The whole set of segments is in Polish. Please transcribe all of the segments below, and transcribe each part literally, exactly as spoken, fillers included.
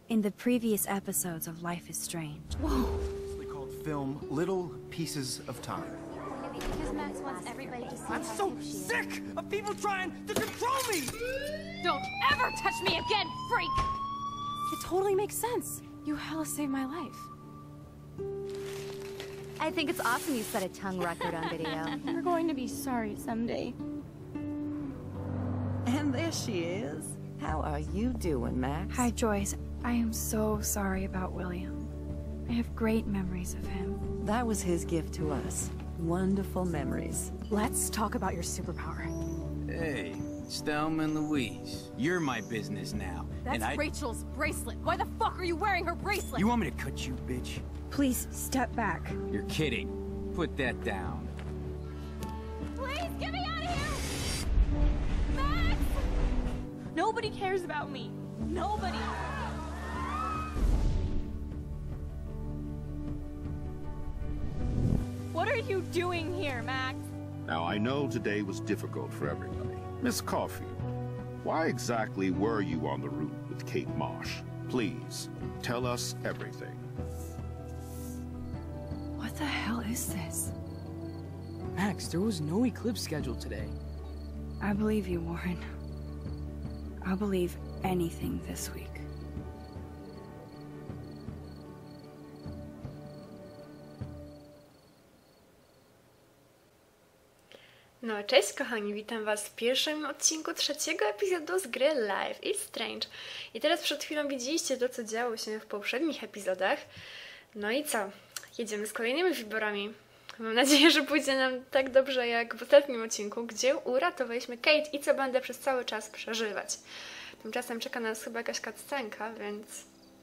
in the previous episodes of Life is Strange. Whoa! It's called film Little Pieces of Time. Because Max wants everybody to see I'm how so cute she is. sick of people trying to control me! Don't ever touch me again, freak! It totally makes sense. You hella saved my life. I think it's awesome you set a tongue record on video. You're going to be sorry someday. And there she is. How are you doing, Max? Hi, Joyce. I am so sorry about William. I have great memories of him. That was his gift to us. Wonderful memories. Let's talk about your superpower. Hey, it's Thelma and Louise. You're my business now. That's and I... Rachel's bracelet. Why the fuck are you wearing her bracelet? You want me to cut you, bitch? Please, step back. You're kidding. Put that down. Please, get me out of here! Max! Nobody cares about me. Nobody. What are you doing here, Max? Now, I know today was difficult for everybody. Miss Caulfield, why exactly were you on the route with Kate Marsh? Please, tell us everything. What the hell is this? Max, there was no eclipse scheduled today. I believe you, Warren. I'll believe anything this week. No, cześć kochani, witam was w pierwszym odcinku trzeciego epizodu z gry Life is Strange. I teraz przed chwilą widzieliście to, co działo się w poprzednich epizodach. No i co? Jedziemy z kolejnymi wyborami. Mam nadzieję, że pójdzie nam tak dobrze jak w ostatnim odcinku, gdzie uratowaliśmy Kate i co będę przez cały czas przeżywać. Tymczasem czeka nas chyba jakaś cutscenka, więc...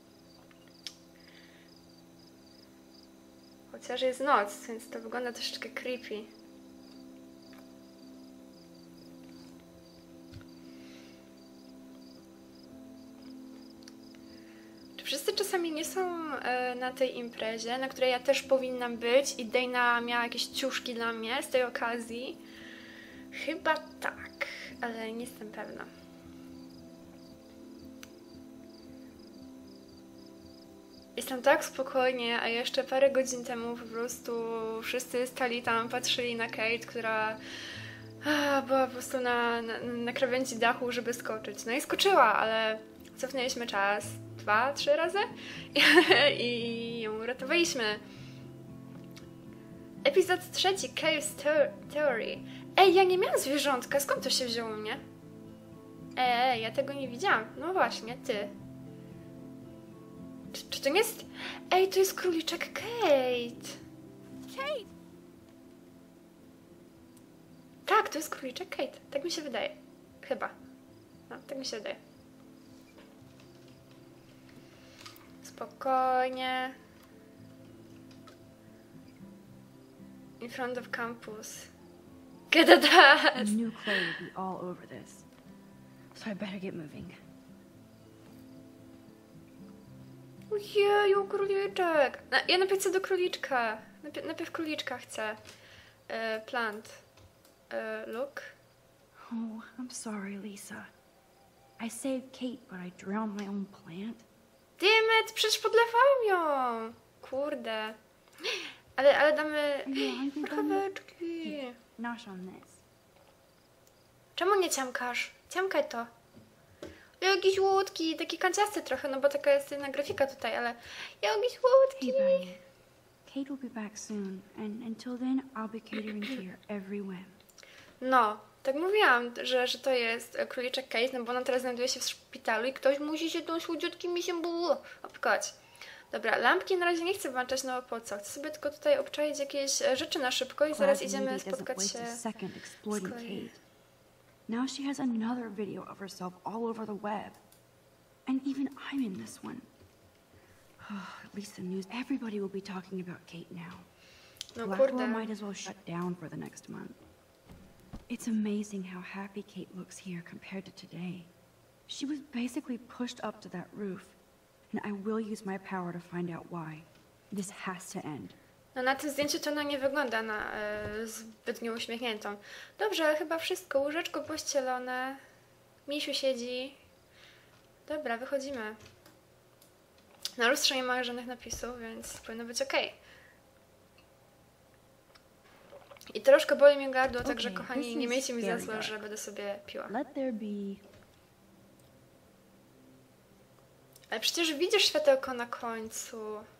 Chociaż jest noc, więc to wygląda troszeczkę creepy. Wszyscy czasami nie są e, na tej imprezie, na której ja też powinnam być i Dana miała jakieś ciuszki dla mnie z tej okazji. Chyba tak, ale nie jestem pewna. Jestem tak spokojnie, a jeszcze parę godzin temu po prostu wszyscy stali tam, patrzyli na Kate, która a, była po prostu na, na, na krawędzi dachu, żeby skoczyć. No i skoczyła, ale cofnęliśmy czas dwa, trzy razy i ją uratowaliśmy. Epizod trzeci, Chaos Theory. Ej, ja nie miałam zwierzątka, skąd to się wzięło mnie? Ej, ja tego nie widziałam. No właśnie, ty. Czy, czy to nie jest... Ej, to jest króliczek Kate. Kate! Tak, to jest króliczek Kate. Tak mi się wydaje. Chyba. No, tak mi się wydaje. Spokojnie. In front of campus. Get a dad! I knew Clay would be all over this, so I better get moving. Ojeju, króliczek! Na, ja najpierw chcę do króliczka. Najpierw, najpierw króliczka chcę. E, plant. E, look. Oh, I'm sorry, Lisa. I saved Kate, but I drowned my own plant. Dymet, przecież podlewałam ją! Kurde. Ale, ale damy... Kaweczki. Nosh on this. Czemu nie ciamkasz? Ciamkaj to. Jakiś łódki, taki kanciasty trochę, no bo taka jest jedna grafika tutaj, ale... Jakiś łódki. Hey, buddy. Kate will be back soon, and until then, I'll be catering to your every whim. No, tak mówiłam, że, że to jest króliczek Kate, no bo ona teraz znajduje się w szpitalu i ktoś musi się tą słodziutkim się było opkać. Dobra, lampki na razie nie chcę włączać, no po co? Chcę sobie tylko tutaj obczaić jakieś rzeczy na szybko i zaraz idziemy spotkać się z Chloe. Now she has another video of herself all over the web. And even I'm in this one. Oh, at least the news, everybody will be talking about Kate now. No Blackwell kurde. might as well shut down for the next month. It's amazing how happy Kate looks here compared to today. She was basically pushed up to that roof, and I will use my power to find out why. This has to end. No na tym zdjęciu to ona nie wygląda na e, zbytnio uśmiechniętą. Dobrze, chyba wszystko. Łóżeczko pościelone. Misiu siedzi. Dobra, wychodzimy. Na lustrze nie ma żadnych napisów, więc powinno być ok. I troszkę boli mnie gardło, także Okay, kochani, this nie is miejcie mi za very złe, dark. że będę sobie piła. Let there be... Ale przecież widzisz światełko na końcu.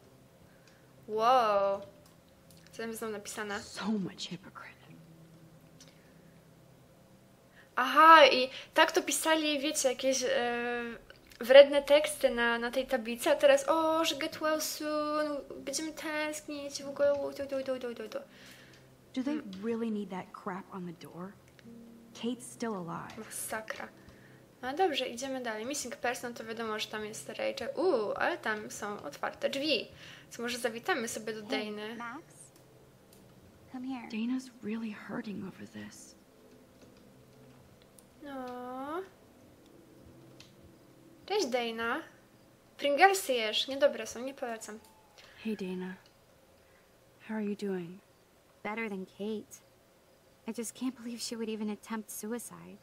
Wow. Co tam jest znowu napisane? So much hypocrite. Aha, i tak to pisali, wiecie, jakieś e, wredne teksty na, na tej tablicy, a teraz o, że get well soon, będziemy tęsknić, w ogóle du, du, du, du, du, du. Do they really need that crap on the door? Kate's still alive. Masakra. No dobrze, idziemy dalej. Missing person to wiadomo, że tam jest Rachel. Uuu, ale tam są otwarte drzwi. Co może zawitamy sobie do Dany. Max? Come here. Dana's really hurting over this. No. Cześć Dana. Pringlesy jesz, niedobre są, nie polecam. Hey Dana. How are you doing? Better than Kate. I just can't believe she would even attempt suicide.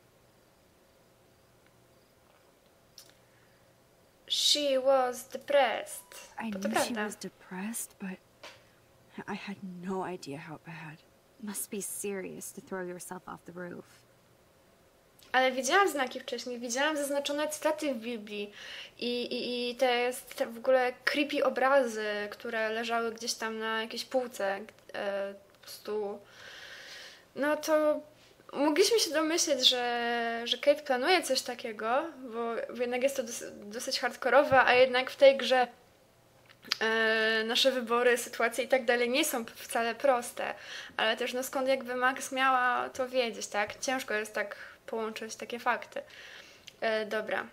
She was depressed. I Bo to knew she prawda. was depressed, but I had no idea how bad. Must be serious to throw yourself off the roof. Ale widziałam znaki wcześniej, widziałam zaznaczone cytaty w Biblii i, i, i te, te w ogóle creepy obrazy, które leżały gdzieś tam na jakiejś półce. E, po prostu... No to mogliśmy się domyśleć, że, że Kate planuje coś takiego, bo, bo jednak jest to dosyć, dosyć hardkorowe, a jednak w tej grze e, nasze wybory, sytuacje i tak dalej nie są wcale proste. Ale też no skąd jakby Max miała to wiedzieć, tak? Ciężko jest tak połączyć takie fakty. E, dobra.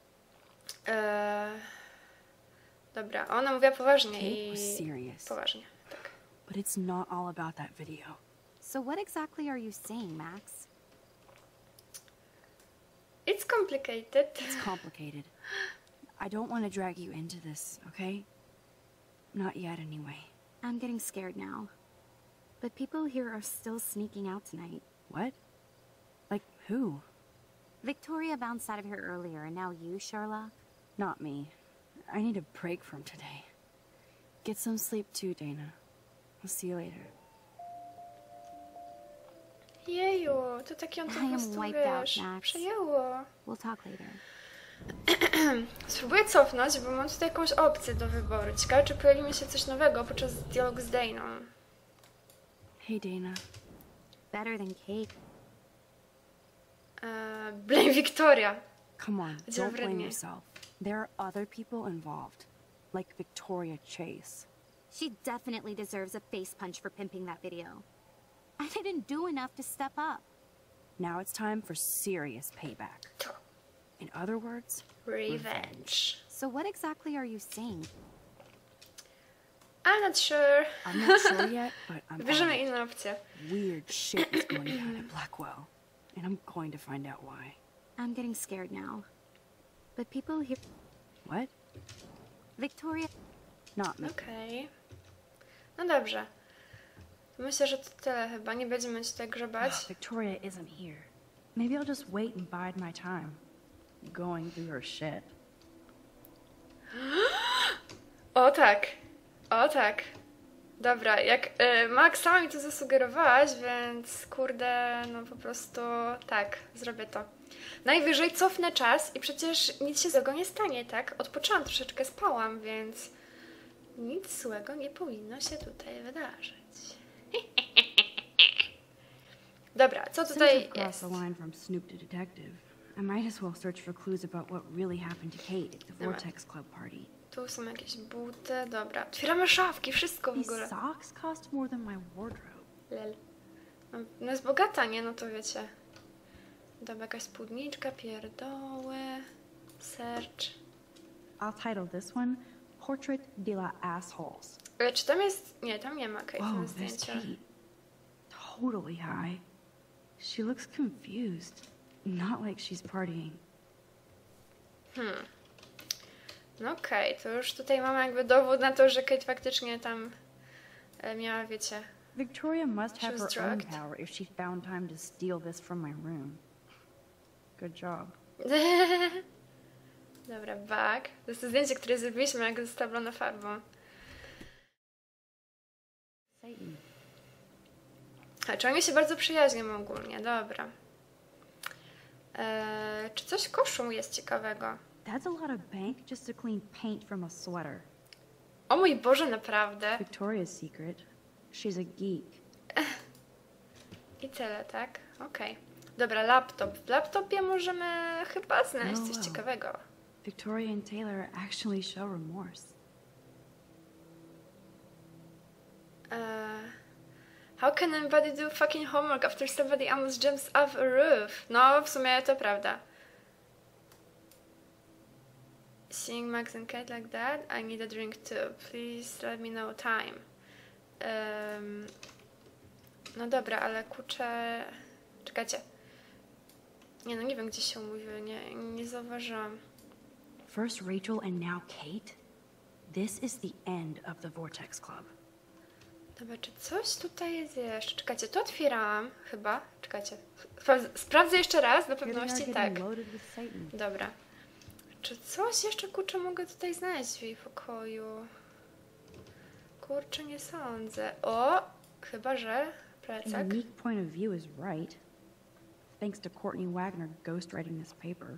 E, dobra, ona mówiła poważnie Kate was i serious. poważnie, tak. But it's not all about that video. So what exactly are you saying, Max? It's complicated. It's complicated. I don't want to drag you into this, okay? Not yet, anyway. I'm getting scared now. But people here are still sneaking out tonight. What? Like who? Victoria bounced out of here earlier, and now you, Sherlock? Not me. I need a break from today. Get some sleep too, Dana. I'll see you later. Jeju, to takie on to I po am prostu, wiped out, wiesz, Max. przejęło. We'll talk later. Spróbuję cofnąć, bo mam tutaj jakąś opcję do wyboru. Ciekawe, czy pojawi mi się coś nowego podczas dialogu z Daną. Hey, Dana. Better than Kate. Eee, blame Victoria. Come on, Gdzie don't blame wrednie. yourself. There are other people involved. Like Victoria Chase. She definitely deserves a face punch for pimping that video. I didn't do enough to step up. Now it's time for serious payback. To. In other words, Revenge. So what exactly are you saying? I'm not sure. I'm not sure yet, but I'm on Wybierzemy it. inną opcję. Weird shit is going down at Blackwell. And I'm going to find out why. I'm getting scared now. But people here... What? Victoria... Not me. Okej. No dobrze. Myślę, że to tyle chyba. Nie będziemy tutaj grzebać. Victoria isn't here. Maybe I'll just wait and bide my time. Going through her shit. O tak. O tak. Dobra, jak y, Max sama mi to zasugerowałaś, więc kurde, no po prostu tak, zrobię to. Najwyżej cofnę czas i przecież nic się złego nie stanie, tak? Odpoczęłam troszeczkę, spałam, więc nic złego nie powinno się tutaj wydarzyć. Dobra, co Since tutaj I've crossed jest? the line from Snoop to detective, I might as well search for clues about what really happened to Kate at the Dobra. Vortex Club party. Tu są jakieś buty, dobra. Otwieramy szafki, wszystko w These ogóle. socks cost more than my wardrobe. Lel. No, no jest bogata, nie? No to wiecie. Dobra, jakaś spódniczka, pierdoły, search. I'll title this one Portrait de la Assholes. Ale czy tam jest... Nie, tam nie ma Kate Whoa, na there's zdjęcia. Kate. Totally high. She looks confused. Not like she's partying. Hmm. No okej, okay, to już tutaj mamy jakby dowód na to, że Kate faktycznie tam e, miała, wiecie... Victoria must She have was her own drugged. power if she found time to steal this from my room. Good job. Dobra, bug. To jest to zdjęcie, które zrobiliśmy, jak zostawiono farbą. Satan. A czy oni się bardzo przyjaźnią ogólnie? Dobra. Eee, czy coś w koszu jest ciekawego? That's a lot of bank just to clean paint from a sweater. O mój Boże, naprawdę? Victoria's Secret. She's a geek. I tyle, tak? Okej. Okay. Dobra, laptop. W laptopie możemy chyba znaleźć Oh, coś wow. ciekawego. Victoria and Taylor actually show remorse. Eee, how can anybody do fucking homework after somebody almost jumps off a roof? No, w sumie to prawda. Seeing Max and Kate like that? I need a drink too. Please let me know time. Um, no dobra, ale kurczę... Czekajcie. Nie no, nie wiem gdzie się umówiły, nie, nie zauważyłam. First Rachel and now Kate? This is the end of the Vortex Club. Dobra, czy coś tutaj jest jeszcze? Czekajcie, to otwierałam chyba. Czekajcie. Spra- sprawdzę jeszcze raz, do pewności tak. Dobra. Czy coś jeszcze, kurczę, mogę tutaj znaleźć w jej pokoju? Kurczę, nie sądzę. O! Chyba, że plecak. Unique point of view is right. Thanks to Courtney Wagner ghostwriting this paper.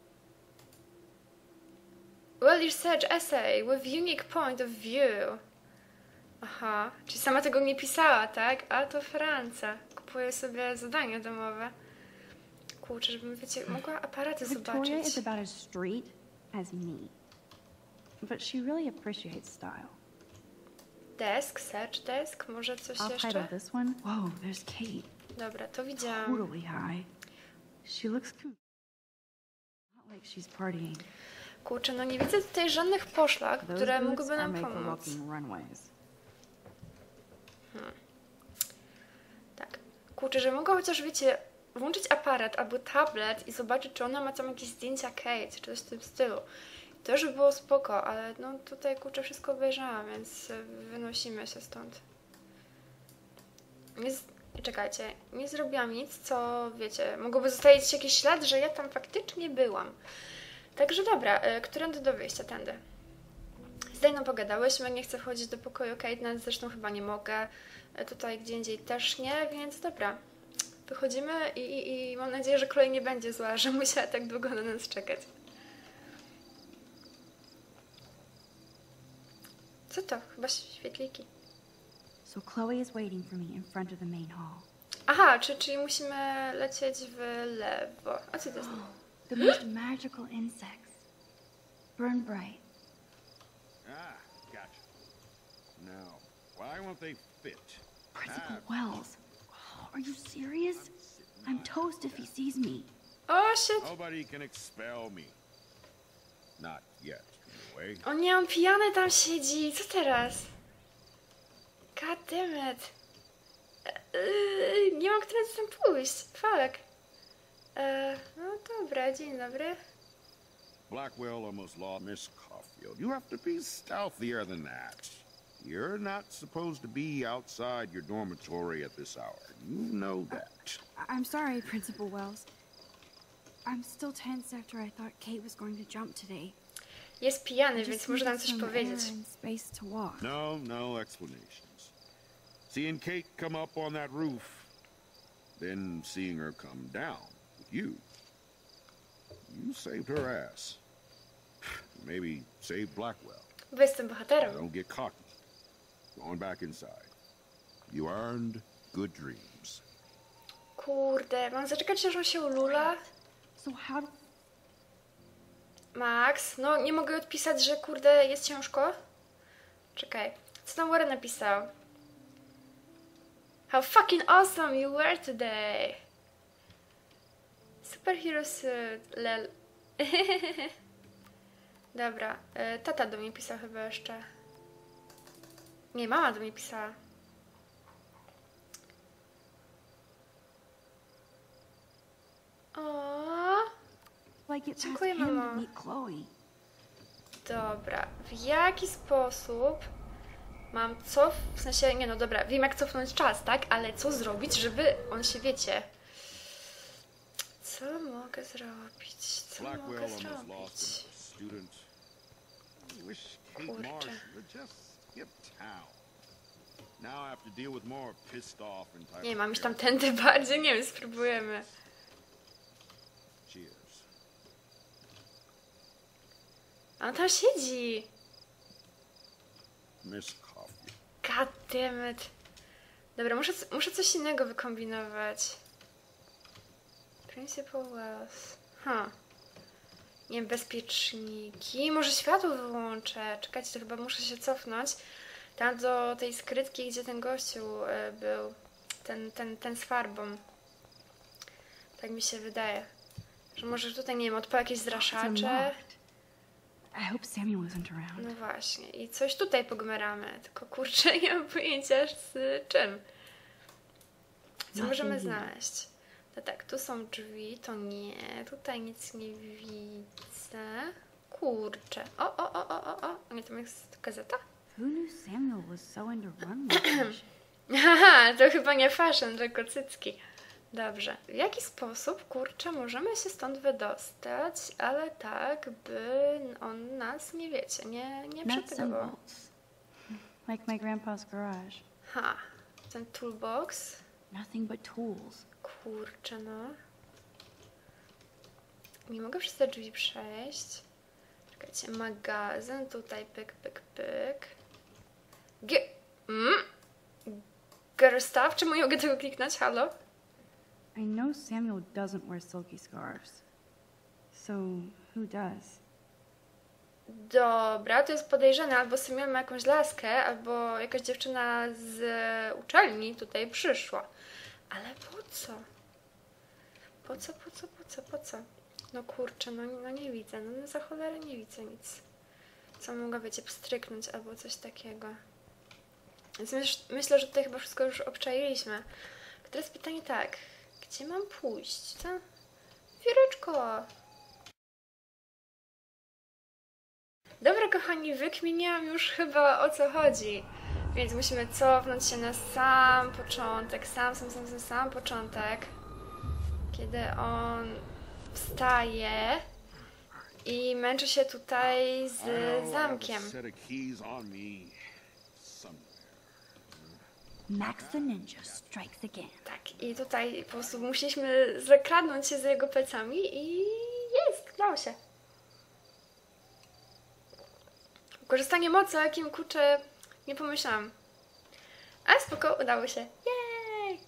Well research essay with unique point of view. Aha, czyli sama tego nie pisała, tak? A to Franca. Kupuje sobie zadania domowe. Kurczę, żebym, wiecie, mogła aparaty Victoria zobaczyć. is about as street as me. But she really appreciates style. Desk, search desk, może coś I'll jeszcze? title this one. Whoa, there's Kate. Dobra, to widziałam. Totally high. She looks cool. Not like she's partying. Kurczę, no nie widzę tutaj żadnych poszlak, Those które boots mogłyby are nam made for pomóc. walking runways. Hmm. Tak. Kurczę, że mogła chociaż, wiecie, włączyć aparat albo tablet i zobaczyć, czy ona ma tam jakieś zdjęcia Kate, czy coś w tym stylu. To już by było spoko, ale no tutaj, kurczę, wszystko obejrzałam, więc wynosimy się stąd. Nie z... Czekajcie, nie zrobiłam nic, co, wiecie, mogłoby zostawić jakiś ślad, że ja tam faktycznie byłam. Także dobra, y, którędy do wyjścia? Tędy. Z Dejną pogadałyśmy, nie chcę wchodzić do pokoju Kate, nawet zresztą chyba nie mogę. Y, tutaj gdzie indziej też nie, więc dobra. Wychodzimy i, i, i mam nadzieję, że kolej nie będzie zła, że musiała tak długo na nas czekać. Co to? Chyba świetliki. So Chloe is waiting for me in front of the main hall. Aha, czy, czyli musimy lecieć w lewo. A co to jest? The most magical insects. Burn bright. Ah, gotcha. Now, why won't they fit? Principal Wells. Oh, are you serious? I'm toast if he sees me. O, shit! Nobody can expel me. Not yet, anyway. O nie, on pijany tam siedzi. Co teraz? God damn it. Eee, nie mam którędy tam pójść. Fuck. Eee, no dobra, dzień dobry. Blackwell almost lost Miss Caulfield. You have to be stealthier than that. You're not supposed to be outside your dormitory at this hour. You know that. I- I'm sorry, Principal Wells. I'm still tense after I thought Kate was going to jump today. Jest I pijany, just więc może nam coś needed some powiedzieć. air and space to walk. No, no explanations. Seeing Kate come up on that roof, then seeing her come down with you. You saved her ass. Maybe saved Blackwell. Bo jestem bohaterem. Don't get cocky. Going back inside. You earned good dreams. Kurde, mam zaczekać, aż on się ulula? So how do... Max, no nie mogę odpisać, że kurde jest ciężko. Czekaj, co tam Warren napisał? How fucking awesome you were today! Superhero suit, lel. Dobra, y, tata do mnie pisał chyba jeszcze. Nie, mama do mnie pisała. O, Like it past Dziękuję, him to mamo. meet Chloe. dobra, w jaki sposób mam cof... W sensie, nie no dobra, wiem jak cofnąć czas, tak? Ale co zrobić, żeby on się, wiecie... Co mogę zrobić? Co mogę Blackwell almost lost zrobić? him at the student. I wish Kate Kurczę. Marsh would just skip town. Now I have to deal with more pissed off and Nie, mam iść tamtędy bardziej, nie wiem, spróbujemy. Cheers. A on tam siedzi. Miss Coffee. God damn it. Dobra, muszę, muszę coś innego wykombinować. Principal Wells. Huh. Nie wiem, bezpieczniki. Może światło wyłączę. Czekajcie, to chyba muszę się cofnąć. Tam do tej skrytki, gdzie ten gościu y, był. Ten, ten, ten z farbą. Tak mi się wydaje. Że może tutaj, nie wiem, odpal jakieś zraszacze. I hope Samuel isn't around. No właśnie. I coś tutaj pogmeramy. Tylko kurczę, nie mam pojęcia z czym. Co możemy znaleźć? No tak, tu są drzwi, to nie. Tutaj nic nie widzę. Kurczę. O, o, o, o, o, o. Nie, tam jest gazeta? Who knew Samuel was so into runway fashion? Haha, to chyba nie fashion, tylko cycki. Dobrze. W jaki sposób, kurczę, możemy się stąd wydostać, ale tak, by on nas, nie wiecie, nie, nie Nuts and przetygował. bolts. Like my grandpa's garage. Ha, ten toolbox. Nothing but tools. Kurczę, no. Nie mogę przez te drzwi przejść. Czekajcie, magazyn, tutaj pyk, pyk, pyk. G... Mm. Girl stuff? Czemu nie mogę tego kliknąć? Halo? I know Samuel doesn't wear silky scarves. So, who does? Dobra, to jest podejrzane. Albo Samuel ma jakąś laskę, albo jakaś dziewczyna z uczelni tutaj przyszła. Ale po co? Po co, po co, po co, po co? No kurczę, no, no nie widzę. No za cholerę nie widzę nic. Co mogła, wiecie, pstryknąć albo coś takiego. Więc myśl, myślę, że tutaj chyba wszystko już obczailiśmy. Teraz pytanie tak. Gdzie mam pójść? Co? Wióreczko! Dobra, kochani, wykminiłam już chyba, o co chodzi. Więc musimy cofnąć się na sam początek. Sam, sam, sam, sam, sam początek. Kiedy on wstaje i męczy się tutaj z zamkiem. Max the Ninja strikes again. Tak, i tutaj po prostu musieliśmy zakradnąć się za jego plecami i jest, udało się. Korzystanie mocy, o jakim kurczę nie pomyślałam. Ale spoko, udało się. Jej!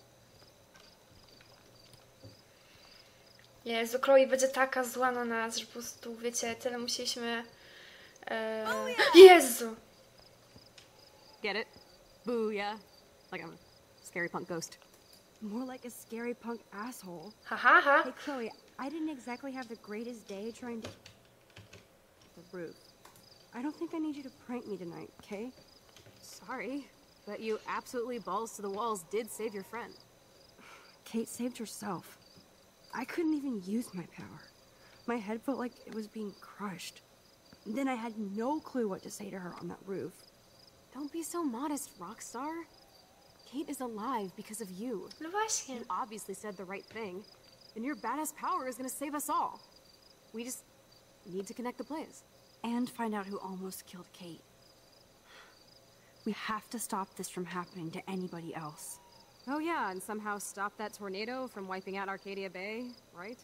Jezu, Chloe będzie taka zła na nas, że po prostu, wiecie, tyle musieliśmy... E... Oh, yeah. Jezu! Get it? Booyah. Like I'm a scary punk ghost. More like a scary punk asshole. Ha ha ha! Hey, Chloe, I didn't exactly have the greatest day trying to... The roof. I don't think I need you to prank me tonight, okay? Sorry, but you absolutely balls to the walls did save your friend. Kate saved herself. I couldn't even use my power. My head felt like it was being crushed. Then I had no clue what to say to her on that roof. Don't be so modest, Rockstar. Kate is alive because of you. No właśnie. You obviously said the right thing, and your badass power is gonna save us all. We just need to connect the plays. And find out who almost killed Kate. We have to stop this from happening to anybody else. Oh yeah, and somehow stop that tornado from wiping out Arcadia Bay, right?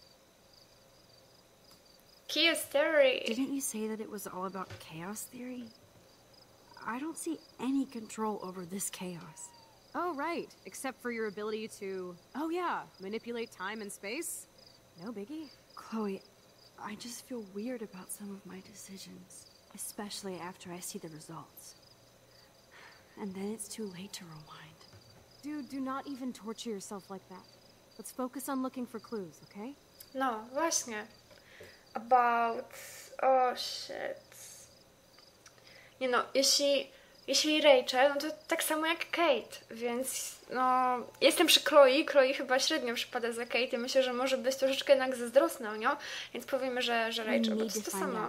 Chaos Theory. Didn't you say that it was all about chaos theory? I don't see any control over this chaos. Oh right, except for your ability to, oh yeah, manipulate time and space. No biggie. Chloe, I just feel weird about some of my decisions, especially after I see the results. And then it's too late to rewind. Dude, do not even torture yourself like that. Let's focus on looking for clues, okay? No, właśnie. About... Oh shit. Nie no, jeśli... Jeśli Rachel, no to tak samo jak Kate, więc no... Jestem przy Chloe, Chloe chyba średnio przypada za Kate i myślę, że może być troszeczkę jednak zazdrosna o nią, więc powiemy, że, że Rachel, bo to jest to samo.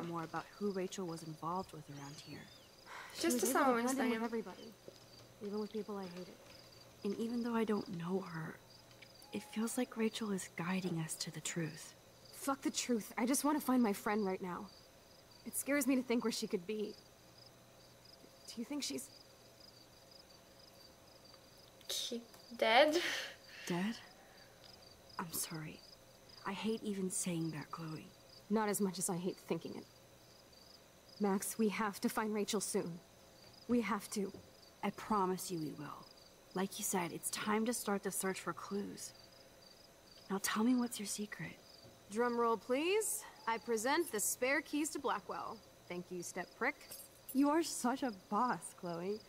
To jest to samo moim zdaniem. Even with people I hated. And even though I don't know her, it feels like Rachel is guiding us to the truth. Fuck the truth. I just want to find my friend right now. It scares me to think where she could be. Do you think she's... dead? Dead? I'm sorry. I hate even saying that, Chloe. Not as much as I hate thinking it. Max, we have to find Rachel soon. We have to. I promise you we will. Like you said, it's time to start the search for clues. Now tell me what's your secret. Drum roll, please. I present the spare keys to Blackwell. Thank you, step prick. You are such a boss, Chloe.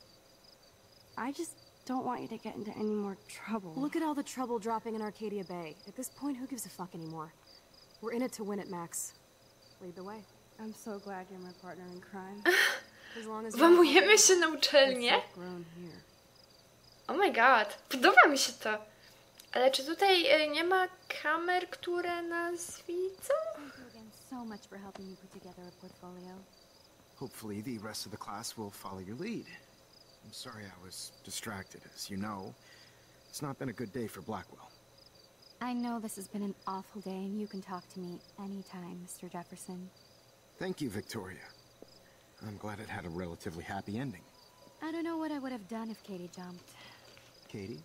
I just don't want you to get into any more trouble. Look at all the trouble dropping in Arcadia Bay. At this point, who gives a fuck anymore? We're in it to win it, Max. Lead the way. I'm so glad you're my partner in crime. As long as Włamujemy się na uczelnię? Oh my god, podoba mi się to. Ale czy tutaj e, nie ma kamer, które nas widzą? Thank you again so much for helping me put together a portfolio. Hopefully the rest of the class will follow your lead. I'm sorry I was distracted. As you know, it's not been a good day for Blackwell. I know this has been an awful day, and you can talk to me anytime, Mister Jefferson. Thank you, Victoria. I'm glad it had a relatively happy ending. I don't know what I would have done if Katie jumped. Katie?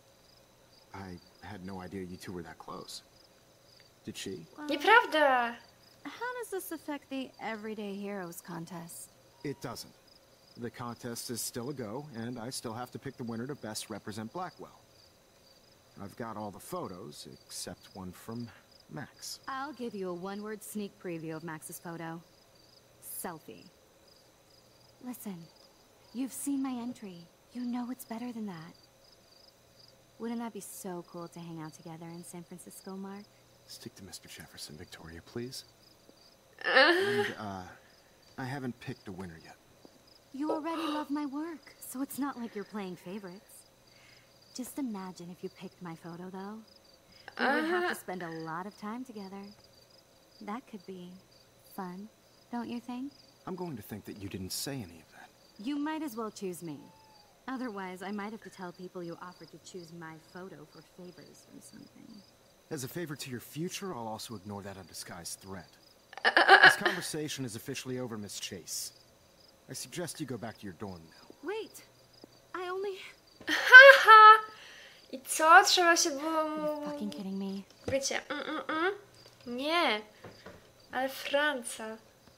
I had no idea you two were that close. Did she? Well, Nieprawda! how does this affect the Everyday Heroes contest? It doesn't. The contest is still a go, and I still have to pick the winner to best represent Blackwell. I've got all the photos, except one from Max. I'll give you a one-word sneak preview of Max's photo. Selfie. Listen, you've seen my entry. You know it's better than that. Wouldn't that be so cool to hang out together in San Francisco, Mark? Stick to Mister Jefferson, Victoria, please. And, uh, I haven't picked a winner yet. You already love my work, so it's not like you're playing favorites. Just imagine if you picked my photo, though. We would have to spend a lot of time together. That could be fun, don't you think? I'm going to think that you didn't say any of that. You might as well choose me. Otherwise, I might have to tell people you offered to choose my photo for favors or something. As a favor to your future, I'll also ignore that undisguised threat. This conversation is officially over, Miss Chase. I suggest you go back to your dorm now. Wait, I only... Haha! I co? Trzeba się było mu... Fucking kidding me. Wiecie, mm, mm, mm. Nie. Ale Franca.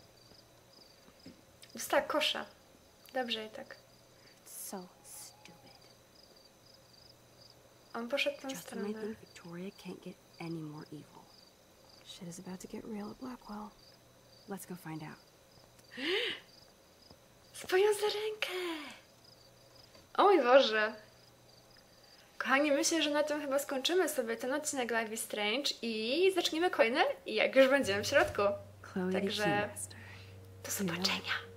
Dostała kosza. Dobrze i tak. So stupid. On poszedł w tą Just when I stronę. think Victoria can't get any more evil. Shit is about to get real at Blackwell. Let's go find out. Spoją za rękę! O mój Boże! Kochani, myślę, że na tym chyba skończymy sobie ten odcinek Life is Strange i zaczniemy kolejny, jak już będziemy w środku. Chloe, Także do zobaczenia!